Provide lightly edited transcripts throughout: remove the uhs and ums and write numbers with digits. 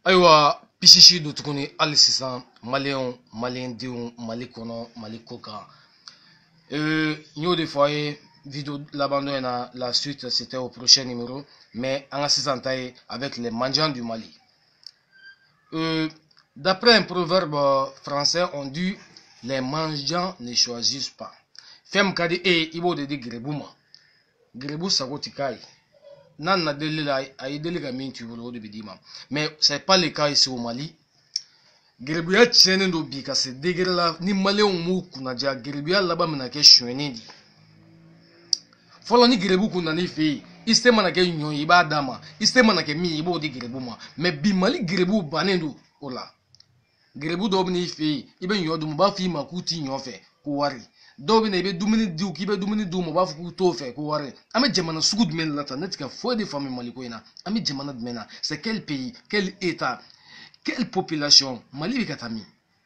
Aywa pishishi do tukuni ali sisan malien dion mali kono mali koka yo des fois vidéo l'abandon na la suite c'était au prochain numéro mais en assistant avec les mendiants du Mali. D'après un proverbe français on dit les mendiants ne choisissent pas. Fem kadi ibo de grebuma grebu sagotikai nan na delila ay deliga minti wolo de bidima mais c'est pas le cas ici au Mali. Grebuya tiene do bi ka se degrela ni malé mu kuna ja grebuya laba mina ke shweni di folo ni grebu kuna ni fi iste mana ke nyon iba dama iste mana ke mi ibo di grebu ma mais bi Mali grebu banendo ola grebu do ni fi ibe nyodo mu ba fi makuti nyofe ko wari do bi na ibe dumini di ki be dumini du mo ba fu to fe ko wari ame jamana sugu men lata netika fo de famille Mali ko ina ame jamana mena c'est quel pays quel état quelle population Mali bikatami.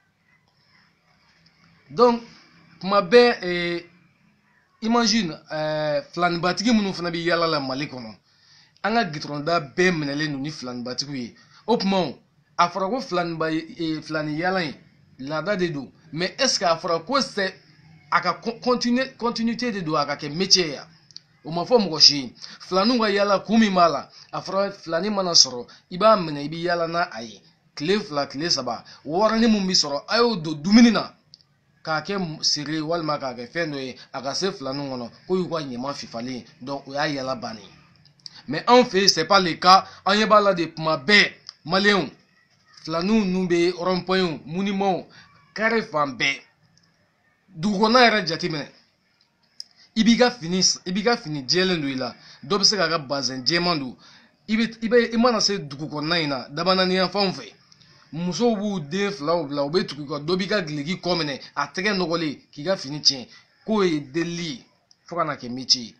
Donc ma be imagine flan batigi munu fana bi yala la Mali kono anga gitronda be menele nu ni flan batigu yi opmon afra ko flan ba flan yala la da de do mais est-ce que afra ko c'est aka continuité de do aka ke métier ya o ma fo mo shi flanu ga yala kumi mala afra flani mana soro iba mena ibi yala na ayi clé fla clé saba warani mumbi soro ayo do duminina ka ke siri walma ka ke fendo e aka se flanu ngono ko yu kwa nyema fifali donc o ya yala bani mais en fait c'est pas le cas en yebala de mabe maléon flanu numbe rompoyon munimo kare fambe dugona era jatimene ibiga fini jelendo ila do be se ka bazen jemandu ibe imana se duguko naina dabana ni fanfe muso bu de flaw bla o be tuko do bi ka glegi komene atege nogole ki ga fini tien ko e deli fokana ke michi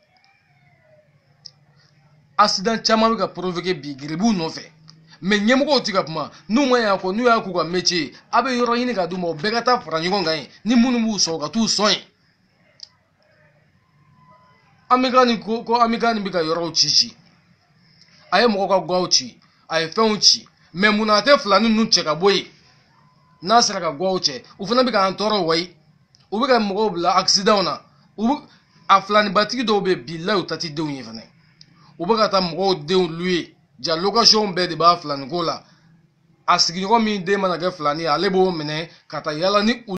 accident chama ka provoquer bi grebu no fe mais nyemo ko tika puma nu mo ya ko nu ya ku ka mechi abe yoro yini ka du mo be ka ta franyi ko ngai ni munu bu so ka tu soin amigani ko amigani bi ka yoro chichi aye mo ko gwa uchi aye fe uchi mais munate flanu nu cheka boy nasra ka gwa uche ufuna bi ka antoro wai ubi ka mo bla accident na ubi aflani batiki do be billahi utati de unye fane ubi ka ta mo de lui ja location be de ba flani gola asigi ko mi de mana ga flani alebo mene kata yala ni